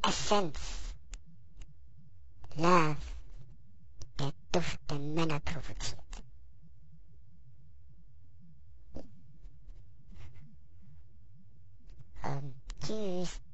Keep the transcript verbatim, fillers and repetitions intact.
Essenz. Love. Der Duft, der Männer provoziert. Ähm, tschüss.